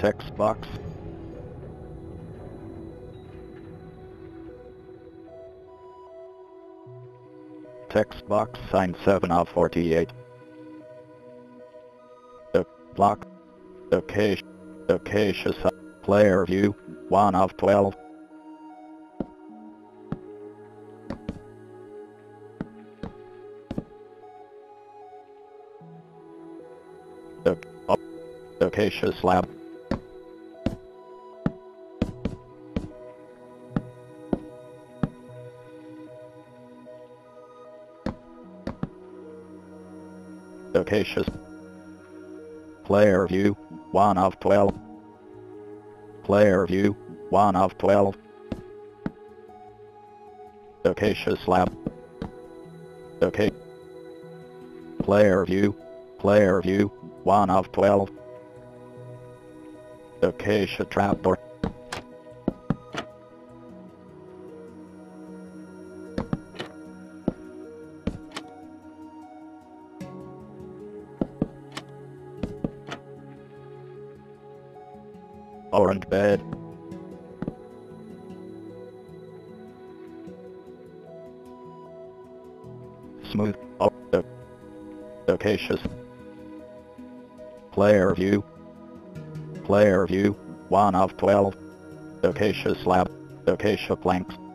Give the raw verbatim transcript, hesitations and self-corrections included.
Text box. Text box sign seven of forty-eight. The block. Acacia. Acacia sign. Player view one of twelve. The Acacia slab. Acacia. Player view one of twelve. Player view one of twelve. Acacia slab. Okay. Player view. Player view one of twelve. Acacia trapdoor. Orange bed. Smooth. Oh, uh, Acacia. Player view. Player view one of twelve. Acacia slab. Acacia planks.